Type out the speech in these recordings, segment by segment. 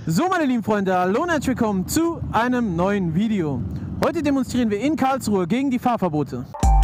So, meine lieben Freunde, hallo und herzlich willkommen zu einem neuen Video. Heute demonstrieren wir in Karlsruhe gegen die Fahrverbote.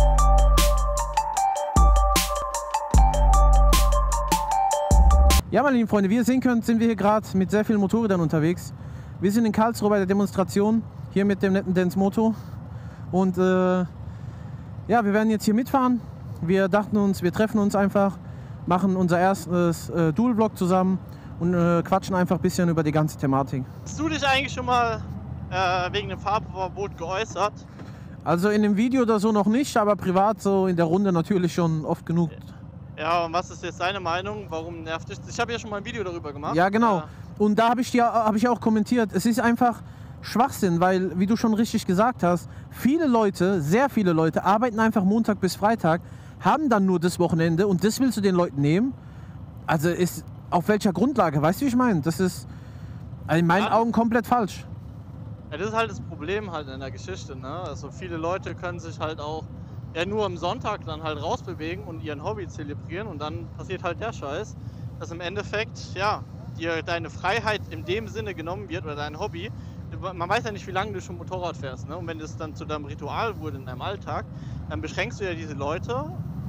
Ja, meine lieben Freunde, wie ihr sehen könnt, sind wir hier gerade mit sehr vielen Motorrädern unterwegs. Wir sind in Karlsruhe bei der Demonstration, hier mit dem netten Dance Moto. Und ja, wir werden jetzt hier mitfahren. Wir dachten uns, wir treffen uns einfach, machen unser erstes Dual-Vlog zusammen und quatschen einfach ein bisschen über die ganze Thematik. Hast du dich eigentlich schon mal wegen dem Fahrverbot geäußert? Also in dem Video oder so noch nicht, aber privat so in der Runde natürlich schon oft genug. Ja, und was ist jetzt deine Meinung? Warum nervt dich? Ich habe ja schon mal ein Video darüber gemacht. Ja, genau. Und da habe ich auch kommentiert, es ist einfach Schwachsinn, weil, wie du schon richtig gesagt hast, viele Leute, sehr viele Leute arbeiten einfach Montag bis Freitag, haben dann nur das Wochenende und das willst du den Leuten nehmen? Also ist auf welcher Grundlage? Weißt du, wie ich meine? Das ist in meinen Augen komplett falsch. Ja, das ist halt das Problem halt in der Geschichte, ne? Also viele Leute können sich halt auch nur am Sonntag dann halt rausbewegen und ihren Hobby zelebrieren und dann passiert halt der Scheiß, dass im Endeffekt, ja, dir deine Freiheit in dem Sinne genommen wird oder dein Hobby. Man weiß ja nicht, wie lange du schon Motorrad fährst, ne? Und wenn das dann zu deinem Ritual wurde in deinem Alltag, dann beschränkst du ja diese Leute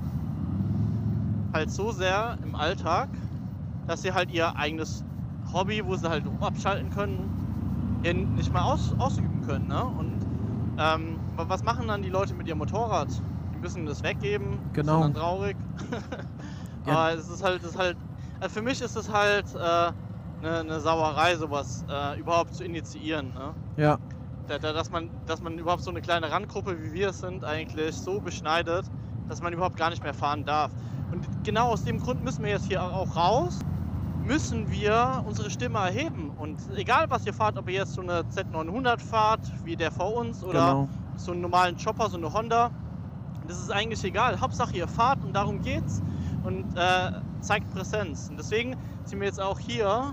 halt so sehr im Alltag, dass sie halt ihr eigenes Hobby, wo sie halt abschalten können, nicht mal ausüben können, ne? Und was machen dann die Leute mit ihrem Motorrad? Die müssen das weggeben, genau. Sind dann traurig. Ja. Aber es ist halt, also für mich ist es halt eine Sauerei, sowas überhaupt zu initiieren, ne? Ja. Dass man überhaupt so eine kleine Randgruppe, wie wir es sind, eigentlich so beschneidet, dass man überhaupt gar nicht mehr fahren darf. Und genau aus dem Grund müssen wir jetzt hier auch raus, müssen wir unsere Stimme erheben. Und egal was ihr fahrt, ob ihr jetzt so eine Z900 fahrt, wie der vor uns, oder so einen normalen Chopper, so eine Honda, das ist eigentlich egal. Hauptsache ihr fahrt und darum geht's und zeigt Präsenz. Und deswegen sind wir jetzt auch hier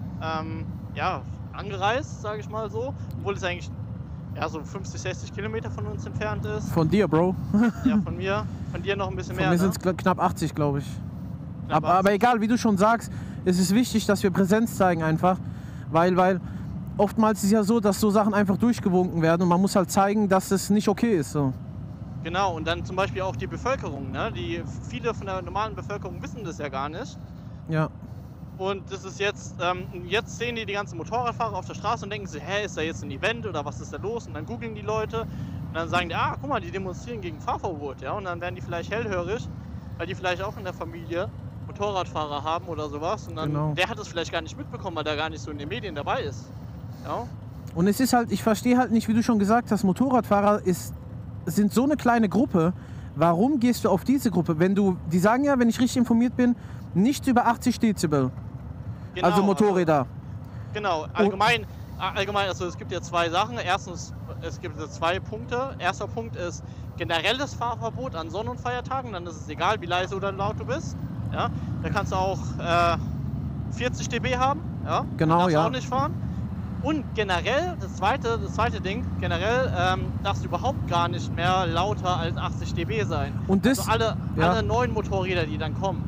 ja, angereist, sage ich mal so, obwohl es eigentlich ja, so 50, 60 Kilometer von uns entfernt ist. Von dir, Bro. Ja, von mir. Von dir noch ein bisschen mehr. Von mir sind es knapp 80, glaube ich. Knapp Aber egal, wie du schon sagst, es ist wichtig, dass wir Präsenz zeigen einfach, weil oftmals ist es ja so, dass so Sachen einfach durchgewunken werden und man muss halt zeigen, dass es nicht okay ist. So. Genau, und dann zum Beispiel auch die Bevölkerung, ne? Viele von der normalen Bevölkerung wissen das ja gar nicht. Ja. Und das ist jetzt sehen die ganzen Motorradfahrer auf der Straße und denken sich, hä, ist da jetzt ein Event oder was ist da los? Und dann googeln die Leute und dann sagen die, guck mal, die demonstrieren gegen Fahrverbot, ja? Und dann werden die vielleicht hellhörig, weil die vielleicht auch in der Familie Motorradfahrer haben oder sowas. Und dann, der hat es vielleicht gar nicht mitbekommen, weil der gar nicht so in den Medien dabei ist. Ja? Und es ist halt, ich verstehe halt nicht, wie du schon gesagt hast, Motorradfahrer sind so eine kleine Gruppe. Warum gehst du auf diese Gruppe? Die sagen ja, wenn ich richtig informiert bin, nichts über 80 Dezibel. Genau, also Motorräder. Genau, allgemein, also es gibt ja zwei Sachen. Erstens, es gibt zwei Punkte. Erster Punkt ist generelles Fahrverbot an Sonn- und Feiertagen. Dann ist es egal, wie leise oder laut du bist. Ja? Da kannst du auch 40 dB haben. Ja? Genau, darfst ja. auch nicht fahren. Und generell, das zweite Ding, generell darfst du überhaupt gar nicht mehr lauter als 80 dB sein. Und das, also alle neuen Motorräder, die dann kommen.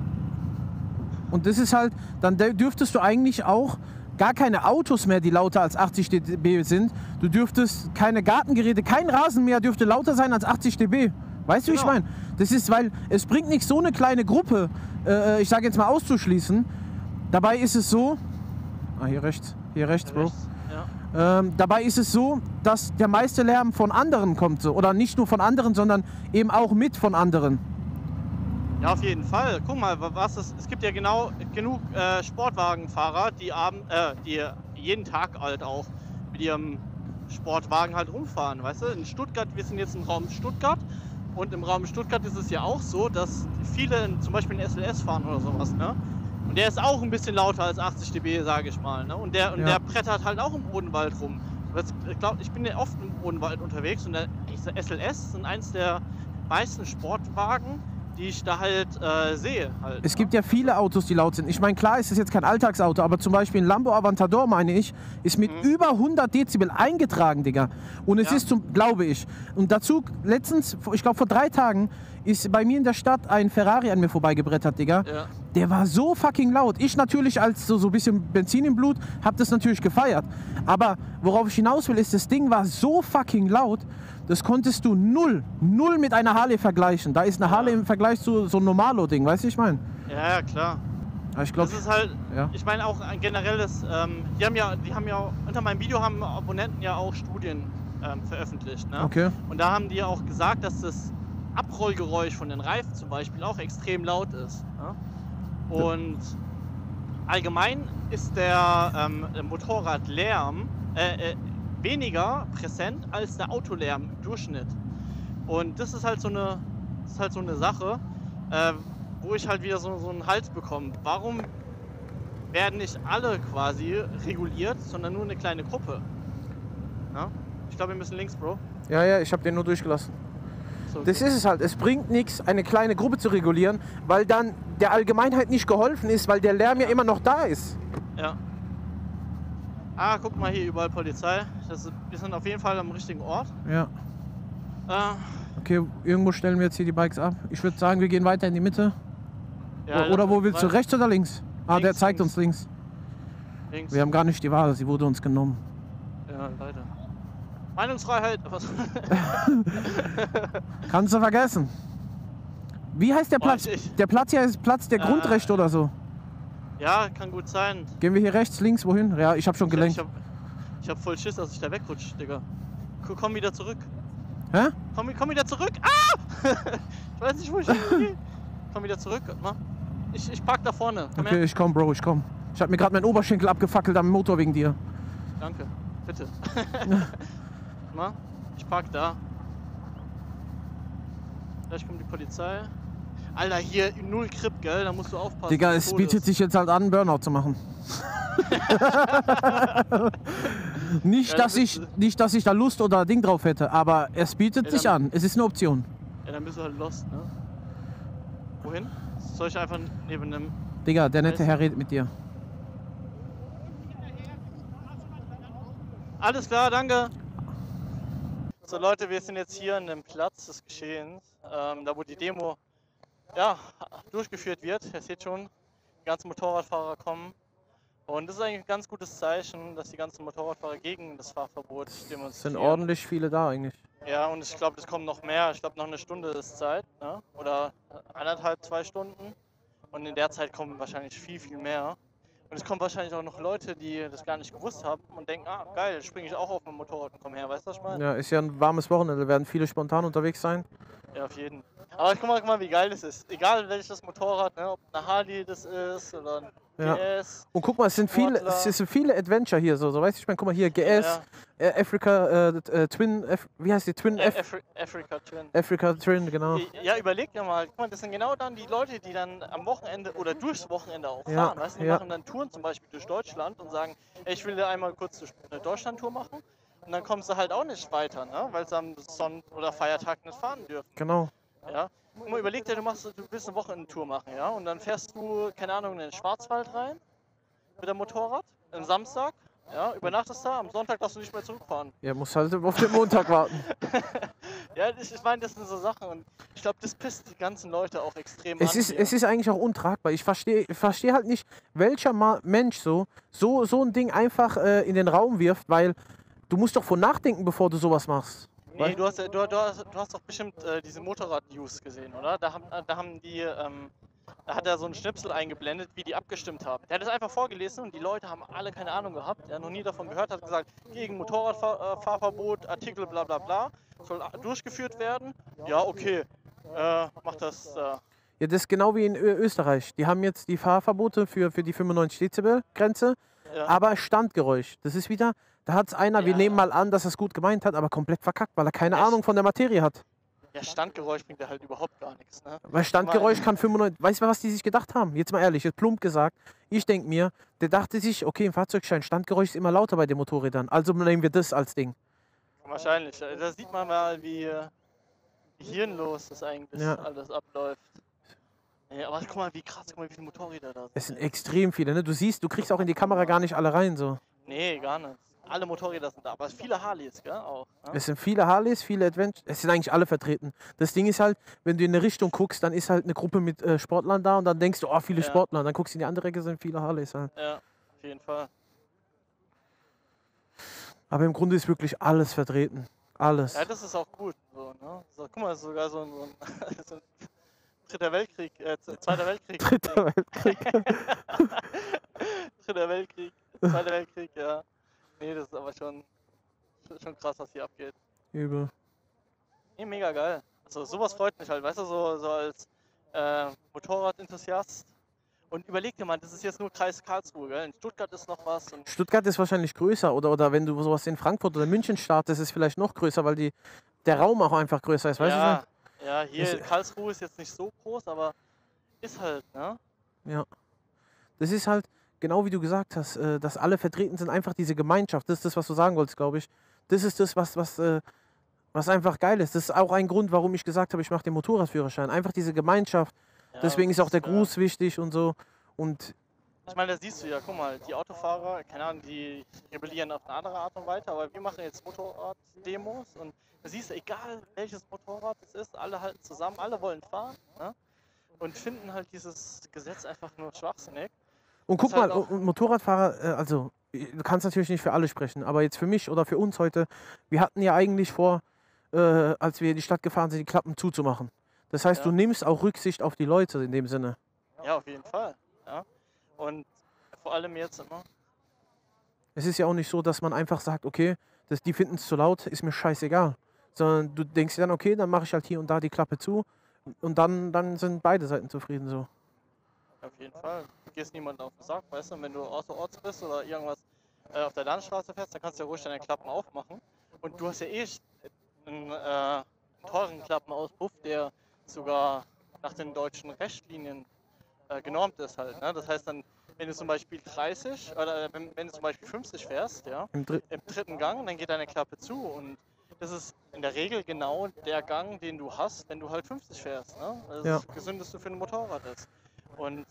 Und das ist halt, dann dürftest du eigentlich auch gar keine Autos mehr, die lauter als 80 dB sind. Du dürftest keine Gartengeräte, kein Rasen mehr dürfte lauter sein als 80 dB. Weißt du, wie ich meine? Das ist, weil es bringt nicht so eine kleine Gruppe, ich sage jetzt mal auszuschließen. Dabei ist es so, hier rechts, Bro. Ja. Dabei ist es so, dass der meiste Lärm von anderen kommt. So. Oder nicht nur von anderen, sondern eben auch mit von anderen. Ja, auf jeden Fall. Guck mal, es gibt ja genug Sportwagenfahrer, die jeden Tag halt auch mit ihrem Sportwagen halt rumfahren, weißt du? In Stuttgart, wir sind jetzt im Raum Stuttgart und im Raum Stuttgart ist es ja auch so, dass viele zum Beispiel einen SLS fahren oder sowas, ne? Und der ist auch ein bisschen lauter als 80 dB, sage ich mal, ne? Und der brettert halt auch im Odenwald rum. Ich bin ja oft im Odenwald unterwegs und der SLS sind eins der meisten Sportwagen, die ich da halt sehe. Es gibt ja viele Autos, die laut sind. Ich meine, klar ist es jetzt kein Alltagsauto, aber zum Beispiel ein Lambo Aventador, meine ich, ist mit über 100 Dezibel eingetragen, Digga. Und es ist glaube ich. Und dazu letztens, ich glaube vor 3 Tagen, ist bei mir in der Stadt ein Ferrari an mir vorbeigebrettert, Digga. Ja. Der war so fucking laut. Ich natürlich als so ein bisschen Benzin im Blut, hab das natürlich gefeiert. Aber worauf ich hinaus will, ist, das Ding war so fucking laut, das konntest du null mit einer Harley vergleichen. Da ist eine Harley im Vergleich zu so einem Normalo-Ding, weißt du, ich meine? Ja, klar. Ich glaube, Das ist halt, ja. ich meine auch ein generelles, die haben ja, unter meinem Video haben Abonnenten ja auch Studien veröffentlicht, ne? Okay. Und da haben die auch gesagt, dass das Abrollgeräusch von den Reifen zum Beispiel auch extrem laut ist. Ne? Und allgemein ist der Motorradlärm weniger präsent als der Autolärm im Durchschnitt. Und das ist halt so eine Sache, wo ich halt wieder so einen Hals bekomme. Warum werden nicht alle quasi reguliert, sondern nur eine kleine Gruppe? Ja? Ich glaube, wir müssen links, Bro. Ja, ich habe den nur durchgelassen. So, Das ist es halt. Es bringt nichts, eine kleine Gruppe zu regulieren, weil dann der Allgemeinheit nicht geholfen ist, weil der Lärm ja immer noch da ist. Ja. Ah, guck mal hier, überall Polizei. Wir sind auf jeden Fall am richtigen Ort. Ja. Okay, irgendwo stellen wir jetzt hier die Bikes ab. Ich würde sagen, wir gehen weiter in die Mitte. Ja, Oder wo willst du? Rechts oder links? Ah, der Links, zeigt links. uns links. Links. Wir haben gar nicht die Wahl, sie wurde uns genommen. Ja, leider. Meinungsfreiheit. Was? Kannst du vergessen. Wie heißt der Boah, Platz? Der Platz hier ist Platz der Grundrechte oder so. Ja, kann gut sein. Gehen wir hier rechts, links, wohin? Ja, ich habe schon gelenkt. Ich hab voll Schiss, dass ich da wegrutsche, Digga. Komm wieder zurück. Hä? Komm wieder zurück. Ah! Ich weiß nicht, wo ich hingehe. Komm wieder zurück. Mal. Ich park da vorne. Komm Okay, her. ich komm, Bro, ich komm. Ich hab mir gerade meinen Oberschenkel abgefackelt am Motor wegen dir. Danke. Bitte. Mal. Ich park da. Gleich kommt die Polizei. Alter, hier null Grip, gell? Da musst du aufpassen. Digga, es bietet sich jetzt halt an, einen Burnout zu machen. Nicht, Ja, dass ich da Lust oder Ding drauf hätte, aber es bietet Ja, sich dann- an. Es ist eine Option. Ja, dann bist du halt lost, ne? Wohin? Soll ich einfach neben dem... Digga, der nette Herr redet mit dir. Alles klar, danke. So Leute, wir sind jetzt hier an dem Platz des Geschehens, da wo die Demo durchgeführt wird. Ihr seht schon, die ganzen Motorradfahrer kommen. Und das ist eigentlich ein ganz gutes Zeichen, dass die ganzen Motorradfahrer gegen das Fahrverbot Es demonstrieren. sind ordentlich viele da eigentlich. Ja, und ich glaube, es kommen noch mehr. Ich glaube, noch eine Stunde ist Zeit, ne? Oder 1,5, 2 Stunden. Und in der Zeit kommen wahrscheinlich viel, viel mehr. Und es kommen wahrscheinlich auch noch Leute, die das gar nicht gewusst haben und denken, ah, geil, springe ich auch auf mein Motorrad und komm her, weißt du, was ich meine? Ja, ist ja ein warmes Wochenende, werden viele spontan unterwegs sein. Ja, auf jeden. Aber guck mal, wie geil das ist. Egal welches Motorrad, ne? Ob eine Harley das ist oder ein Ja. GS. Und guck mal, es sind viele Adventure hier, so weißt du, ich meine, guck mal hier, GS, Africa, Twin, wie heißt die? Twin, Africa Twin. Africa Twin, genau. Ja, überleg dir mal, guck mal, das sind genau dann die Leute, die dann am Wochenende oder durchs Wochenende auch Ja, fahren. Weißt du, die ja. machen dann Touren zum Beispiel durch Deutschland und sagen, ey, ich will da einmal kurz eine Deutschland-Tour machen. Und dann kommst du halt auch nicht weiter, ne? Weil sie am Sonn- oder Feiertag nicht fahren dürfen. Genau. Ja? Guck mal, überleg dir, du willst eine Wochenendtour machen, ja? Und dann fährst du, keine Ahnung, in den Schwarzwald rein mit dem Motorrad, am Samstag, ja? Übernachtest da, am Sonntag darfst du nicht mehr zurückfahren. Ja, muss halt auf den Montag warten. Ja, ich meine, das sind so Sachen und ich glaube, das pisst die ganzen Leute auch extrem Es an. ist, hier. es ist eigentlich auch untragbar. Ich verstehe halt nicht, welcher Mensch so ein Ding einfach in den Raum wirft, weil du musst doch von nachdenken, bevor du sowas machst. Nee, du hast doch bestimmt diese Motorrad-News gesehen, oder? Da hat er so einen Schnipsel eingeblendet, wie die abgestimmt haben. Der hat das einfach vorgelesen und die Leute haben alle keine Ahnung gehabt, noch nie davon gehört, hat gesagt, gegen Motorradfahrverbot, Artikel bla bla bla, soll durchgeführt werden. Ja, okay, mach das. Ja, das ist genau wie in Österreich. Die haben jetzt die Fahrverbote für die 95 Dezibel Grenze, Ja. aber Standgeräusch. Das ist wieder, da hat es einer, wir Ja. nehmen mal an, dass er es gut gemeint hat, aber komplett verkackt, weil er keine Echt? Ahnung von der Materie hat. Ja, Standgeräusch bringt ja halt überhaupt gar nichts, ne? Weil Standgeräusch kann 95, weißt du, was die sich gedacht haben? Jetzt mal ehrlich, jetzt plump gesagt, ich denke mir, der dachte sich, okay, im Fahrzeugschein, Standgeräusch ist immer lauter bei den Motorrädern, also nehmen wir das als Ding. Wahrscheinlich. Da sieht man mal, wie hirnlos das eigentlich Ja. alles abläuft. Ja, aber guck mal, wie krass, guck mal, wie viele Motorräder da sind. Es sind extrem viele, ne? Du siehst, du kriegst auch in die Kamera gar nicht alle rein, so. Nee, gar nicht. alle Motorräder sind da, aber viele Harleys, gell, auch. Ne? Es sind viele Harleys, viele Adventure. Es sind eigentlich alle vertreten. Das Ding ist halt, wenn du in eine Richtung guckst, dann ist halt eine Gruppe mit Sportlern da und dann denkst du, oh, viele Ja. Sportler. Dann guckst du in die andere Ecke, sind viele Harleys halt. Ja, auf jeden Fall. Aber im Grunde ist wirklich alles vertreten. Alles. Ja, das ist auch gut. So, ne? So, guck mal, sogar so ein so ein Dritter Weltkrieg, Zweiter Weltkrieg. Dritter Weltkrieg. Dritter Weltkrieg, Zweiter Weltkrieg, ja. Nee, das ist aber schon krass, was hier abgeht. Übel. Nee, mega geil. Also sowas freut mich halt, weißt du, so als Motorradenthusiast. Und überleg dir mal, das ist jetzt nur Kreis Karlsruhe, gell? In Stuttgart ist noch was. Und Stuttgart ist wahrscheinlich größer oder wenn du sowas in Frankfurt oder München startest, ist es vielleicht noch größer, weil der Raum auch einfach größer ist, weißt ja, du? ja, hier Karlsruhe ist jetzt nicht so groß, aber ist halt, ne? Ja. Das ist halt, genau wie du gesagt hast, dass alle vertreten sind, einfach diese Gemeinschaft. Das ist das, was du sagen wolltest, glaube ich. Das ist das, was einfach geil ist. Das ist auch ein Grund, warum ich gesagt habe, ich mache den Motorradführerschein. Einfach diese Gemeinschaft. Ja, Deswegen ist auch der ja. Gruß wichtig und so. Und Ich meine, da siehst du ja, guck mal, die Autofahrer, keine Ahnung, die rebellieren auf eine andere Art und Weise, aber wir machen jetzt Motorrad-Demos und da siehst du, egal welches Motorrad es ist, alle halten zusammen, alle wollen fahren, ne? Und finden halt dieses Gesetz einfach nur schwachsinnig. Und guck Das halt mal, auch- und Motorradfahrer, also du kannst natürlich nicht für alle sprechen, aber jetzt für mich oder für uns heute, wir hatten ja eigentlich vor, als wir in die Stadt gefahren sind, die Klappen zuzumachen. Das heißt, Ja. du nimmst auch Rücksicht auf die Leute in dem Sinne. Ja, auf jeden Fall. Ja. Und vor allem jetzt immer. Es ist ja auch nicht so, dass man einfach sagt, okay, die finden es zu laut, ist mir scheißegal. Sondern du denkst dir dann, okay, dann mache ich halt hier und da die Klappe zu und dann sind beide Seiten zufrieden so. Auf jeden Fall. Du gehst niemandem auf den Sack, weißt du, wenn du außerorts bist oder irgendwas auf der Landstraße fährst, dann kannst du ja ruhig deine Klappen aufmachen. Und du hast ja einen teuren Klappenauspuff, der sogar nach den deutschen Richtlinien genormt ist halt. Ne? Das heißt dann, wenn du zum Beispiel 30 oder wenn du zum Beispiel 50 fährst, ja, Im Dr im dritten Gang, dann geht deine Klappe zu und das ist in der Regel genau der Gang, den du hast, wenn du halt 50 fährst. Ne? Das Ja. ist das Gesündeste für ein Motorrad ist. Und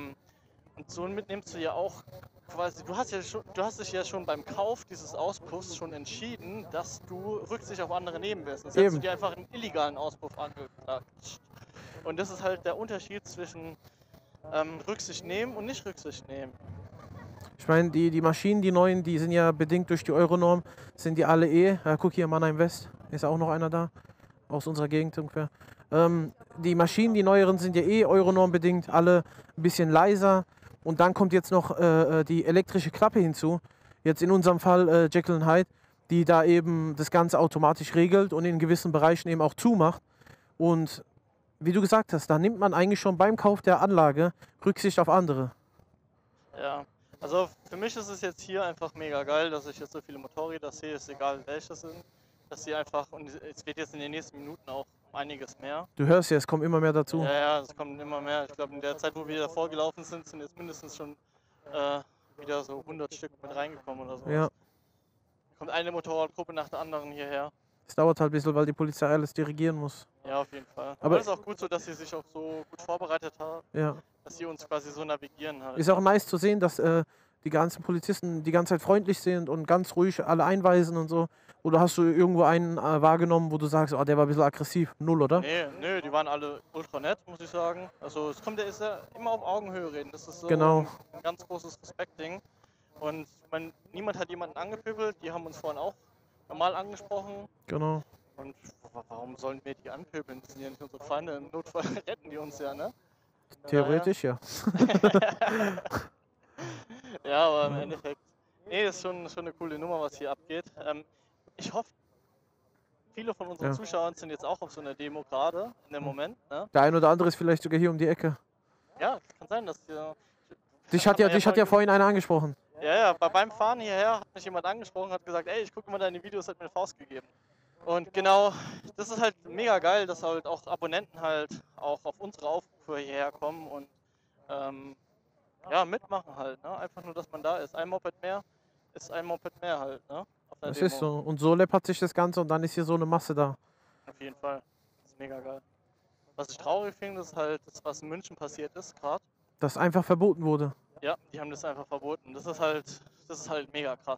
somit nimmst du ja auch quasi, du hast dich ja schon beim Kauf dieses Auspuffs schon entschieden, dass du Rücksicht auf andere nehmen wirst. Sonst hättest du Eben. dir einfach einen illegalen Auspuff angeklatscht. Und das ist halt der Unterschied zwischen Rücksicht nehmen und nicht Rücksicht nehmen. Ich meine, die Maschinen, die neuen, die sind ja bedingt durch die Euronorm, sind die alle guck hier, Mannheim West, ist auch noch einer da, aus unserer Gegend ungefähr. Die Maschinen, die neueren, sind ja Euronorm bedingt, alle ein bisschen leiser. Und dann kommt jetzt noch die elektrische Klappe hinzu. Jetzt in unserem Fall Jekyll & Hyde, die da eben das Ganze automatisch regelt und in gewissen Bereichen eben auch zumacht. Und wie du gesagt hast, da nimmt man eigentlich schon beim Kauf der Anlage Rücksicht auf andere. Ja, also für mich ist es jetzt hier einfach mega geil, dass ich jetzt so viele Motorräder sehe, ist egal welche sind, dass sie einfach, und es wird jetzt in den nächsten Minuten auch einiges mehr. Du hörst ja, es kommt immer mehr dazu. Ja, es kommt immer mehr. Ich glaube, in der Zeit, wo wir davor gelaufen sind, sind jetzt mindestens schon wieder so 100 Stück mit reingekommen oder so. Ja. Kommt eine Motorradgruppe nach der anderen hierher. Es dauert halt ein bisschen, weil die Polizei alles dirigieren muss. Ja, auf jeden Fall. Aber- Aber es ist auch gut so, dass sie sich auch so gut vorbereitet haben, Ja. dass sie uns quasi so navigieren halt. Ist auch nice zu sehen, dass die ganzen Polizisten die ganze Zeit freundlich sind und ganz ruhig alle einweisen und so. Oder hast du irgendwo einen wahrgenommen, wo du sagst, oh, der war ein bisschen aggressiv? Null, oder? Nee, nö, die waren alle ultra nett, muss ich sagen. Also es kommt ist ja immer auf Augenhöhe reden. Das ist so Genau. ein ganz großes Respektding. Und niemand hat jemanden angepöbelt, die haben uns vorhin auch normal angesprochen. Genau. Und warum sollen wir die anpöbeln? Das sind ja nicht unsere Feinde. Im Notfall retten die uns ja, ne? Theoretisch, ja. Ja, aber im Endeffekt. Nee, das ist schon eine coole Nummer, was hier abgeht. Ich hoffe, viele von unseren Ja. Zuschauern sind jetzt auch auf so einer Demo gerade in dem Moment. Ne? Der ein oder andere ist vielleicht sogar hier um die Ecke. Ja, kann sein, dass wir. Dich hat ja vorhin einer angesprochen. Ja, beim Fahren hierher hat mich jemand angesprochen, hat gesagt, ey, ich gucke mal deine Videos, hat mir eine Faust gegeben. Und genau, das ist halt mega geil, dass halt auch Abonnenten halt auch auf unsere Aufrufe hierher kommen und ja, mitmachen halt. Ne? Einfach nur, dass man da ist. Ein Moped mehr ist ein Moped mehr halt. Ne? Auf der Das Demo. ist so. Und so läppert sich das Ganze und dann ist hier so eine Masse da. Auf jeden Fall. Das ist mega geil. Was ich traurig finde, ist halt das, was in München passiert ist gerade. Das einfach verboten wurde. Ja, die haben das einfach verboten. Das ist halt mega krass.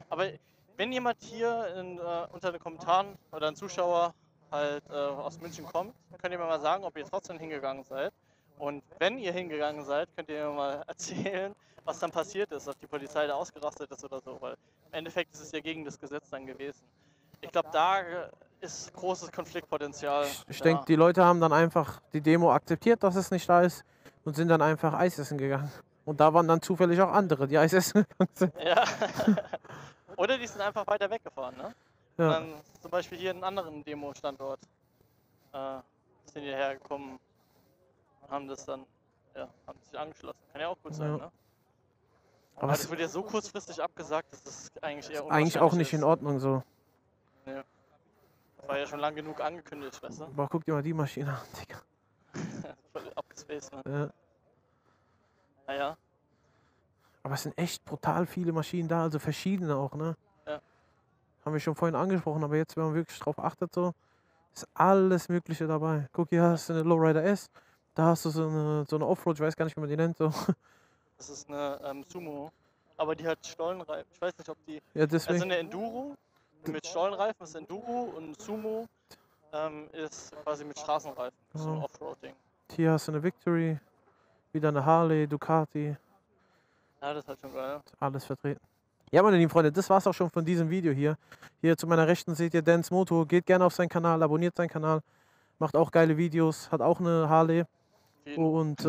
Aber wenn jemand hier unter den Kommentaren oder ein Zuschauer halt aus München kommt, könnt ihr mir mal sagen, ob ihr trotzdem hingegangen seid. Und wenn ihr hingegangen seid, könnt ihr mir mal erzählen, was dann passiert ist, ob die Polizei da ausgerastet ist oder so. Weil im Endeffekt ist es ja gegen das Gesetz dann gewesen. Ich glaube, da ist großes Konfliktpotenzial. Ich denke, die Leute haben dann einfach die Demo akzeptiert, dass es nicht da ist und sind dann einfach Eis essen gegangen. Und da waren dann zufällig auch andere, die Eis essen gegangen sind. Ja. Oder die sind einfach weiter weggefahren, ne? Ja. Und dann zum Beispiel hier einen anderen Demo-Standort sind hierher gekommen und haben das dann, ja, haben sich angeschlossen. Kann ja auch gut sein, Ja. ne? Aber Aber es das wird ja so kurzfristig abgesagt, dass das eigentlich eher eigentlich auch nicht in ist. Ordnung so. Nee. Das war ja schon lang genug angekündigt, weißt du? Aber guck dir mal die Maschine an, Digga. Voll abgespaced, ne? Ja. Naja, Aber es sind echt brutal viele Maschinen da, also verschiedene auch, ne? Ja. Haben wir schon vorhin angesprochen, aber jetzt, wenn man wirklich drauf achtet, so, ist alles Mögliche dabei. Guck, hier hast du eine Lowrider S, da hast du so eine Offroad, ich weiß gar nicht, wie man die nennt. So. das ist eine Sumo, aber die hat Stollenreifen. Ich weiß nicht, ob die. Ja, Also deswegen. eine Enduro mit Stollenreifen ist Enduro und Sumo ist quasi mit Straßenreifen. So ein Ja. Offroading. Hier hast du eine Victory, wieder eine Harley, Ducati, Ja, das ist halt schon geil. alles vertreten. Ja, meine lieben Freunde, das war's auch schon von diesem Video hier. Hier zu meiner Rechten seht ihr Dance Moto. Geht gerne auf seinen Kanal, abonniert seinen Kanal. Macht auch geile Videos, hat auch eine Harley. Und,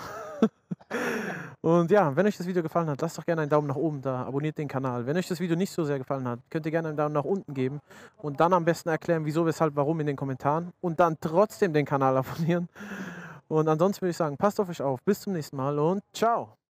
und ja, wenn euch das Video gefallen hat, lasst doch gerne einen Daumen nach oben da, abonniert den Kanal. Wenn euch das Video nicht so sehr gefallen hat, könnt ihr gerne einen Daumen nach unten geben und dann am besten erklären, wieso, weshalb, warum in den Kommentaren und dann trotzdem den Kanal abonnieren. Und ansonsten würde ich sagen, passt auf euch auf, bis zum nächsten Mal und ciao!